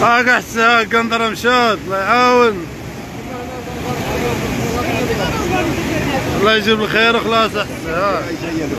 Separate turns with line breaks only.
هاك احسن هاك قنطرة مشات الله يعاون. الله يجيب الخير وخلاص احسن.